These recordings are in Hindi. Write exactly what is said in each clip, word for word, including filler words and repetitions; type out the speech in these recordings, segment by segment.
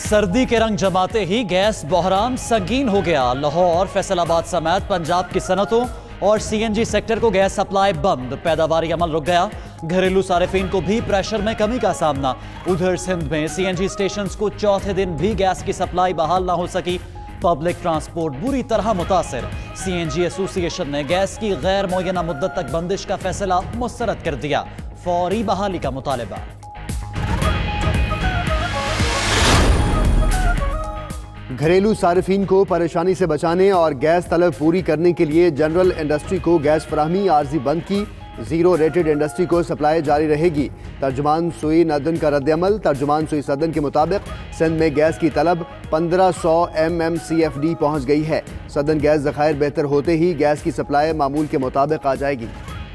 सर्दी के रंग जमाते ही गैस बहरान संगीन हो गया। लाहौर, फैसलाबाद समेत पंजाब की सनतों और सीएनजी सेक्टर को गैस सप्लाई बंद, पैदावारी अमल रुक गया। घरेलू सारिफीन को भी प्रेशर में कमी का सामना। उधर सिंध में सीएनजी स्टेशंस को चौथे दिन भी गैस की सप्लाई बहाल ना हो सकी। पब्लिक ट्रांसपोर्ट बुरी तरह मुतासिर। सीएनजी एसोसिएशन ने गैस की गैर मुय्यना मुद्दत तक बंदिश का फैसला मुस्तरद कर दिया। फौरी बहाली का मुतालबा। घरेलू सारिफीन को परेशानी से बचाने और गैस तलब पूरी करने के लिए जनरल इंडस्ट्री को गैस फराहमी आर्जी बंद की। जीरो रेटेड इंडस्ट्री को सप्लाई जारी रहेगी। तर्जुमान सुई नदन का रद्दअमल। तर्जुमान सुई सदन के मुताबिक सिंध में गैस की तलब पंद्रह सौ M M C F D पहुँच गई है। सदन गैस ज़खायर बेहतर होते ही गैस की सप्लाई मामूल के मुताबिक आ जाएगी।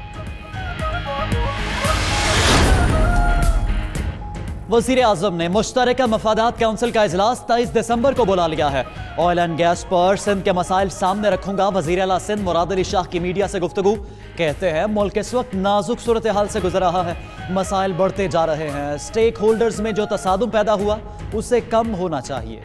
वज़ीर आज़म ने मुश्तरका मफादात काउंसिल का इजलास तेईस दिसंबर को बुला लिया है। ऑयल एंड गैस पर सिंध के मसाइल सामने रखूंगा। वज़ीर आला सिंध मुराद अली शाह की मीडिया से गुफ्तगू। कहते हैं मुल्क इस वक्त नाजुक सूरत हाल से गुजर रहा है। मसाइल बढ़ते जा रहे हैं। स्टेक होल्डर्स में जो तसादुम पैदा हुआ उसे कम होना चाहिए।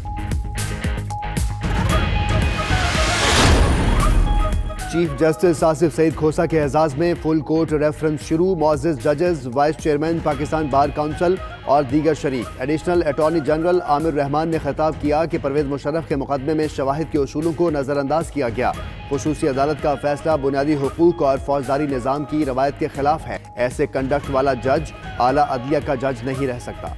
चीफ जस्टिस आसिफ सईद खोसा के एजाज में फुल कोर्ट रेफरेंस शुरू। मुअज़्ज़िज़ जजेस, vice chairman Pakistan bar council और दीगर शरीक। Additional attorney general Amir Rahman ने खिताब किया कि परवेज मुशर्रफ के मुकदमे में शवाहिद के उसूलों को नज़रअंदाज किया गया। खुसूसी अदालत का फैसला बुनियादी हुकूक और फौजदारी निज़ाम की रवायत के खिलाफ है। ऐसे कंडक्ट वाला जज आला अदलिया का जज नहीं रह सकता।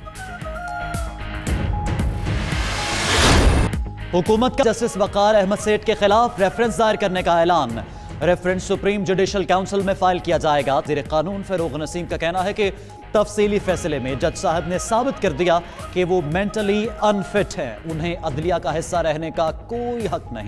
हुकूमत का जस्टिस वकार अहमद सेठ के खिलाफ रेफरेंस दायर करने का ऐलान। रेफरेंस सुप्रीम जुडिशल काउंसिल में फाइल किया जाएगा। वज़ीर कानून फ़ारूक नसीम का कहना है कि तफसीली फैसले में जज साहब ने साबित कर दिया कि वो मेंटली अनफिट हैं। उन्हें अदलिया का हिस्सा रहने का कोई हक नहीं।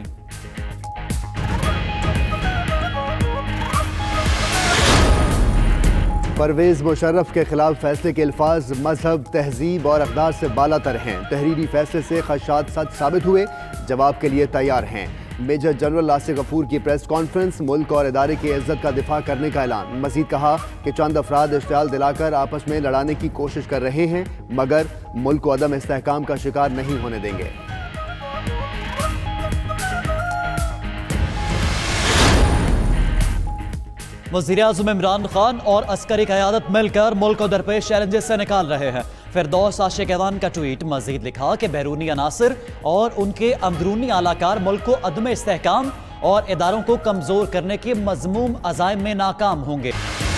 परवेज मुशर्रफ के खिलाफ फैसले के अल्फाज मजहब, तहजीब और अक़दार से बालातर हैं। तहरीरी फैसले से खदशात सच साबित हुए, जवाब के लिए तैयार हैं। मेजर जनरल आसिफ गफूर की प्रेस कॉन्फ्रेंस। मुल्क और इदारे की इज्जत का दिफा करने का ऐलान। मजीद कहा कि चंद अफराद इश्तियाल दिलाकर आपस में लड़ाने की कोशिश कर रहे हैं, मगर मुल्क को अदम इस्तेहकाम का शिकार नहीं होने देंगे। वज़ीर आज़म इमरान खान और अस्करी क़यादत मिलकर मुल्क को दरपेश चैलेंजेस से निकाल रहे हैं। फिरदौस आशिक ऐवान का ट्वीट। मजीद लिखा कि बैरूनी अनासर और उनके अंदरूनी आलाकार मुल्क को अदम इस्तेहकाम और इदारों को कमजोर करने के मज़मूम अज़ाइम में नाकाम होंगे।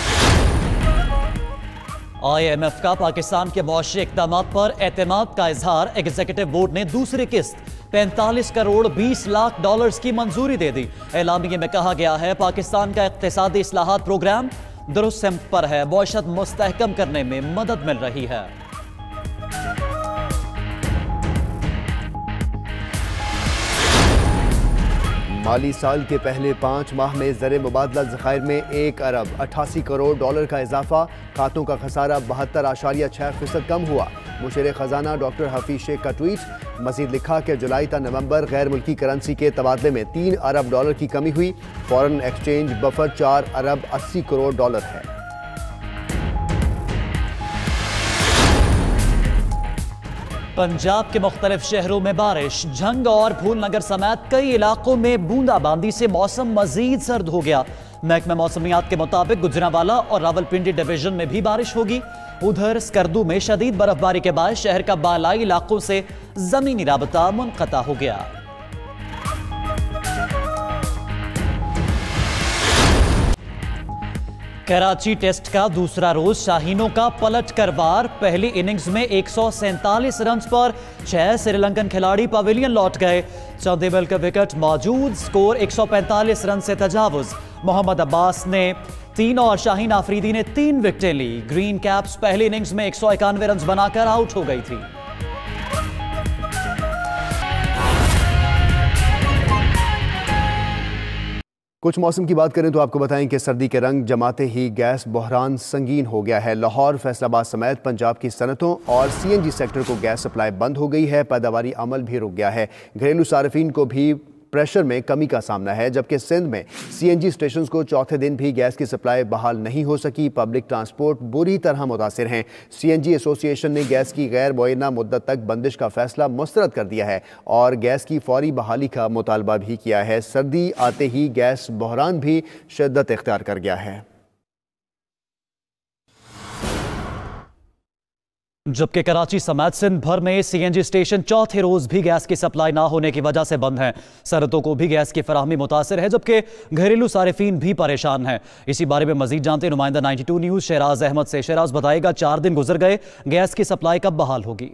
आई एम एफ का पाकिस्तान के मुआशी इक़दामात पर एतमाद का इजहार। एग्जीक्यूटिव बोर्ड ने दूसरी किस्त पैंतालीस करोड़ बीस लाख डॉलर्स की मंजूरी दे दी। एलामिये में कहा गया है पाकिस्तान का इक़्तिसादी इस्लाहात प्रोग्राम दुरुस्त सिमत पर है। मईशत मुस्तहकम करने में मदद मिल रही है। माली साल के पहले पाँच माह में ज़र मुबादला ज़खायर में एक अरब अट्ठासी करोड़ डॉलर का इजाफा। खातों का खसारा बहत्तर आशारिया छः फीसद कम हुआ। मुशीर ख़जाना डॉक्टर हफीज शेख का ट्वीट। मजीद लिखा कि जुलाई ता नवंबर गैर मुल्की करेंसी के तबादले में तीन अरब डॉलर की कमी हुई। फॉरेन एक्सचेंज बफर चार अरब अस्सी करोड़ डॉलर है। पंजाब के मुख्तलिफ शहरों में बारिश। झंग और फूलनगर समेत कई इलाकों में बूंदाबांदी से मौसम मजीद सर्द हो गया। महकमा मौसमियात के मुताबिक गुजरांवाला और रावलपिंडी डिवीजन में भी बारिश होगी। उधर स्कर्दू में शदीद बर्फबारी के बाद शहर का बालाई इलाकों से जमीनी राबता मुनक़ता हो गया। कराची टेस्ट का दूसरा रोज शाहीनों का पलट कर वार। पहली इनिंग्स में एक सौ सैंतालीस रन पर छह श्रीलंकन खिलाड़ी पवेलियन लौट गए। चौदेबल का विकेट मौजूद। स्कोर एक सौ पैंतालीस रन से तजावुज। मोहम्मद अब्बास ने तीन और शाहीन आफरीदी ने तीन विकेटें ली। ग्रीन कैप्स पहली इनिंग्स में एक सौ इक्यानवे रन बनाकर आउट हो गई थी। कुछ मौसम की बात करें तो आपको बताएं कि सर्दी के रंग जमाते ही गैस बहरान संगीन हो गया है। लाहौर, फैसलाबाद समेत पंजाब की सनतों और सीएनजी सेक्टर को गैस सप्लाई बंद हो गई है। पैदावारी अमल भी रुक गया है। घरेलू सार्फिन को भी प्रेशर में कमी का सामना है, जबकि सिंध में सीएनजी स्टेशन को चौथे दिन भी गैस की सप्लाई बहाल नहीं हो सकी। पब्लिक ट्रांसपोर्ट बुरी तरह मुतासिर हैं। सीएनजी एसोसिएशन ने गैस की गैर मुअय्यना मुद्दत तक बंदिश का फैसला मुस्तरद कर दिया है और गैस की फौरी बहाली का मुतालबा भी किया है। सर्दी आते ही गैस बहरान भी शिद्दत इख्तियार कर गया है। जबकि कराची समेत सिंध भर में सीएनजी स्टेशन चौथे रोज भी गैस की सप्लाई ना होने की वजह से बंद हैं। सरहदों को भी गैस की फराहमी मुतासिर है, जबकि घरेलू सारिफीन भी परेशान हैं। इसी बारे में मजीद जानते नुमाइंदा ninety two news Shahraz Ahmed से। शहराज बताएगा, चार दिन गुजर गए, गैस की सप्लाई कब बहाल होगी?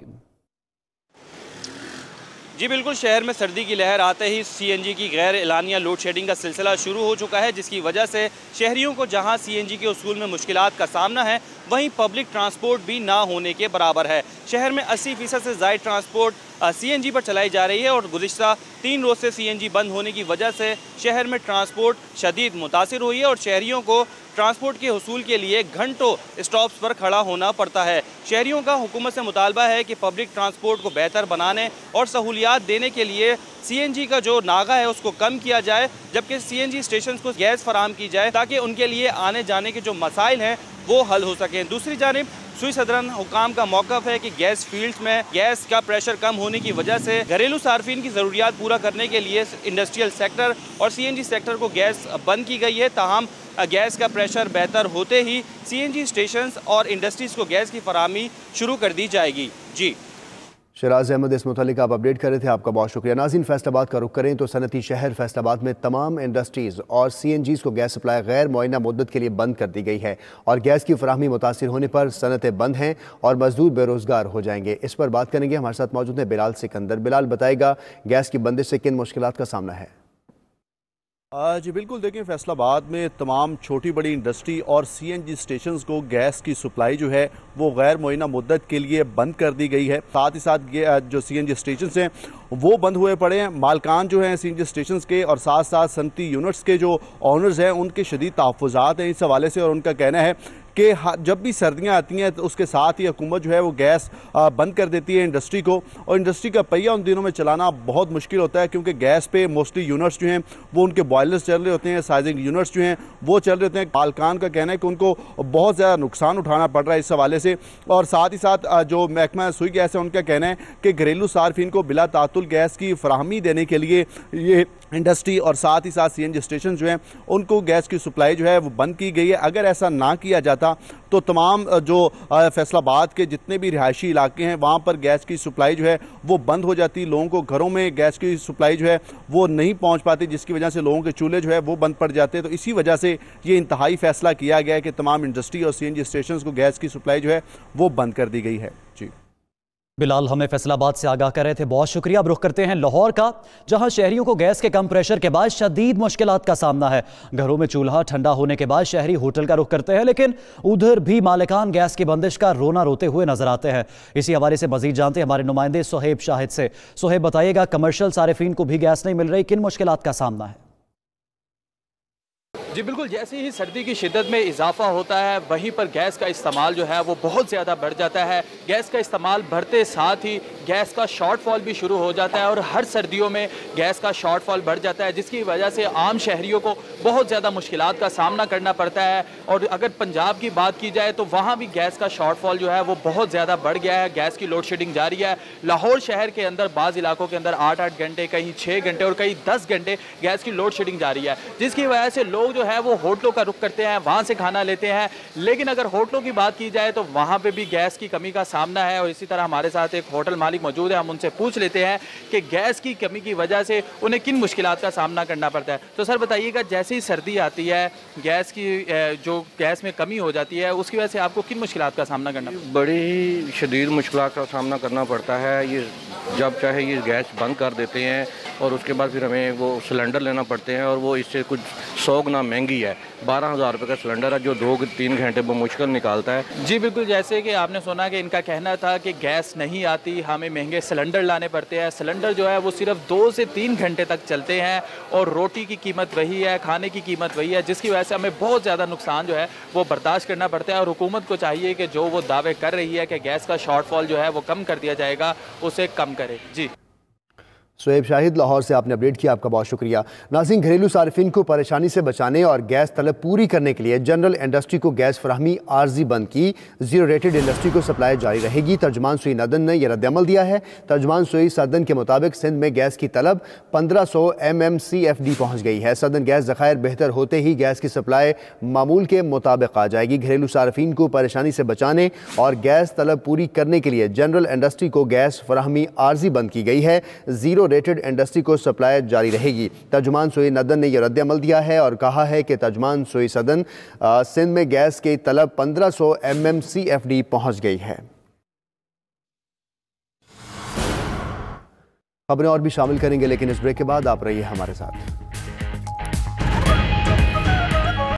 जी बिल्कुल, शहर में सर्दी की लहर आते ही सीएनजी की गैर एलानिया लोड शेडिंग का सिलसिला शुरू हो चुका है, जिसकी वजह से शहरियों को जहां सीएनजी के उसूल में मुश्किलात का सामना है, वहीं पब्लिक ट्रांसपोर्ट भी ना होने के बराबर है। शहर में अस्सी फीसद से ज़ायद ट्रांसपोर्ट सीएनजी पर चलाई जा रही है और गुज़िश्ता तीन रोज़ से सीएनजी बंद होने की वजह से शहर में ट्रांसपोर्ट शदीद मुतासिर हुई है और शहरियों को ट्रांसपोर्ट के हुसूल के लिए घंटों स्टॉप्स पर खड़ा होना पड़ता है। शहरियों का हुकूमत से मुतालबा है कि पब्लिक ट्रांसपोर्ट को बेहतर बनाने और सहूलियात देने के लिए सीएनजी का जो नागा है उसको कम किया जाए, जबकि सीएनजी स्टेशन को गैस फराहम की जाए ताकि उनके लिए आने जाने के जो मसाइल हैं वो हल हो सकें। दूसरी जानिब सुई सदरन हुकाम का मौक़िफ़ है कि गैस फील्ड्स में गैस का प्रेशर कम होने की वजह से घरेलू सार्फिन की ज़रूरियात पूरा करने के लिए इंडस्ट्रियल सेक्टर और सीएनजी सेक्टर को गैस बंद की गई है। ताहम गैस का प्रेशर बेहतर होते ही सीएनजी स्टेशंस और इंडस्ट्रीज़ को गैस की फराहमी शुरू कर दी जाएगी। जी शहराज अहमद इस मुतालिक आप अपडेट कर रहे थे, आपका बहुत शुक्रिया। नाज़रीन, फैसलाबाद का रुख करें तो सनती शहर फैसलाबाद में तमाम इंडस्ट्रीज़ और सीएनजीज़ को गैस सप्लाई गैर मुअय्यना मुद्दत के लिए बंद कर दी गई है और गैस की फराहमी मुतासिर होने पर सनतें बंद हैं और मजदूर बेरोज़गार हो जाएंगे। इस पर बात करेंगे, हमारे साथ मौजूद है बिलाल सिकंदर। बिलाल, बताएगा गैस की बंदिश से किन मुश्किलात का सामना है? जी बिल्कुल, देखें फैसलाबाद में तमाम छोटी बड़ी इंडस्ट्री और सीएनजी स्टेशंस को गैस की सप्लाई जो है वो गैर मुअय्यना मुद्दत के लिए बंद कर दी गई है। साथ ही साथ जो सीएनजी स्टेशंस हैं वो बंद हुए पड़े हैं। मालकान जो हैं सीएनजी स्टेशंस के और साथ साथ सनती यूनिट्स के जो ऑनर्स हैं उनके शदीद तहफ़्फ़ुज़ात हैं इस हवाले से, और उनका कहना है कि जब भी सर्दियां आती हैं तो उसके साथ ही हुकूमत जो है वो गैस बंद कर देती है इंडस्ट्री को, और इंडस्ट्री का पहिया उन दिनों में चलाना बहुत मुश्किल होता है क्योंकि गैस पे मोस्टली यूनिट्स जो हैं वो उनके बॉयलर्स चल रहे होते हैं, साइजिंग यूनिट्स जो हैं वो चल रहे होते हैं। मालकान का कहना है कि उनको बहुत ज़्यादा नुकसान उठाना पड़ रहा है इस हवाले से, और साथ ही साथ जो महकमा सुई गैस है उनका कहना है कि घरेलू सार्फिन को बिला तातुल गैस की फराहमी देने के लिए ये इंडस्ट्री और साथ ही साथ सीएनजी स्टेशन जो हैं उनको गैस की सप्लाई जो है वो बंद की गई है। अगर ऐसा ना किया जाता तो तमाम जो फैसलाबाद के जितने भी रिहायशी इलाके हैं वहाँ पर गैस की सप्लाई जो है वो बंद हो जाती, लोगों को घरों में गैस की सप्लाई जो है वो नहीं पहुँच पाती, जिसकी वजह से लोगों के चूल्हे जो है वो बंद पड़ जाते हैं। तो इसी वजह से ये इंतहाई फैसला किया गया है कि तमाम इंडस्ट्री और सीएनजी स्टेशन को गैस की सप्लाई जो है वो बंद कर दी गई है। जी बिलाल हमें फैसलाबाद से आगाह कर रहे थे, बहुत शुक्रिया। अब रुख करते हैं लाहौर का, जहां शहरियों को गैस के कम प्रेशर के बाद शदीद मुश्किलात का सामना है। घरों में चूल्हा ठंडा होने के बाद शहरी होटल का रुख करते हैं, लेकिन उधर भी मालिकान गैस की बंदिश का रोना रोते हुए नजर आते हैं। इसी हवाले से मजीद जानते हैं हमारे नुमाइंदे सुहेब शाहिद से। सुहेब, बताइएगा, कमर्शियल सारिफीन को भी गैस नहीं मिल रही, किन मुश्किलात का सामना है? जी बिल्कुल, जैसे ही सर्दी की शिद्दत में इजाफा होता है वहीं पर गैस का इस्तेमाल जो है वो बहुत ज़्यादा बढ़ जाता है। गैस का इस्तेमाल बढ़ते साथ ही गैस का शॉर्टफॉल भी शुरू हो जाता है और हर सर्दियों में गैस का शॉर्टफॉल बढ़ जाता है, जिसकी वजह से आम शहरियों को बहुत ज़्यादा मुश्किलात का सामना करना पड़ता है। और अगर पंजाब की बात की जाए तो वहाँ भी गैस का शॉर्टफॉल जो है वो बहुत ज़्यादा बढ़ गया है। गैस की लोड शेडिंग जारी है। लाहौर शहर के अंदर बाज़ इलाकों के अंदर आठ आठ घंटे, कहीं छः घंटे और कहीं दस घंटे गैस की लोड शेडिंग जारी है, जिसकी वजह से लोग जो है वो होटलों का रुख करते हैं, वहाँ से खाना लेते हैं। लेकिन अगर होटलों की बात की जाए तो वहाँ पे भी गैस की कमी का सामना है। और इसी तरह हमारे साथ एक होटल मालिक मौजूद है, हम उनसे पूछ लेते हैं कि गैस की कमी की वजह से उन्हें किन मुश्किलात का सामना करना पड़ता है। तो सर बताइएगा, जैसे ही सर्दी आती है गैस की जो गैस में कमी हो जाती है उसकी वजह से आपको किन मुश्किलात का सामना करना पड़ता है? बड़ी ही शदीद मुश्किलात का सामना करना पड़ता है। ये जब चाहे ये गैस बंद कर देते हैं और उसके बाद फिर हमें वो सिलेंडर लेना पड़ते हैं, और वो इससे कुछ सौ गुना महंगी है। बारह हज़ार रुपये का सिलेंडर है जो दो तीन घंटे वो मुश्किल निकालता है। जी बिल्कुल, जैसे कि आपने सुना कि इनका कहना था कि गैस नहीं आती, हमें महंगे सिलेंडर लाने पड़ते हैं। सिलेंडर जो है वो सिर्फ दो से तीन घंटे तक चलते हैं और रोटी की कीमत वही है, खाने की कीमत वही है, जिसकी वजह से हमें बहुत ज़्यादा नुकसान जो है वो बर्दाश्त करना पड़ता है। और हुकूमत को चाहिए कि जो वो दावे कर रही है कि गैस का शॉर्टफॉल जो है वो कम कर दिया जाएगा, उसे कम करे। जी सोएब शाहिद लाहौर से आपने अपडेट किया, आपका बहुत शुक्रिया। नाज़रीन, घरेलू सार्फिन को परेशानी से बचाने और गैस तलब पूरी करने के लिए जनरल इंडस्ट्री को गैस फराहमी आर्जी बंद की। जीरो रेटेड इंडस्ट्री को सप्लाई जारी रहेगी। तर्जमान सुई नदन ने यह रद्दअमल दिया है। तर्जमान सुई सदन के मुताबिक सिंध में गैस की तलब पंद्रह सौ M M C F D पहुँच गई है। सदन गैस ज़खायर बेहतर होते ही गैस की सप्लाई मामूल के मुताबिक आ जाएगी। घरेलू सार्फिन को परेशानी से बचाने और गैस तलब पूरी करने के लिए जनरल इंडस्ट्री को गैस फराहमी आर्जी बंद की गई है। जीरो रेटेड इंडस्ट्री को सप्लाई जारी रहेगी। तर्जुमान सोई नदन ने यह रद्दअमल दिया है और कहा है कि तर्जुमान सोई सदन सिंध में गैस की तलब पंद्रह सौ M M C F D पहुँच गई है। खबरें और भी शामिल करेंगे, लेकिन इस ब्रेक के बाद आप रहिए हमारे साथ।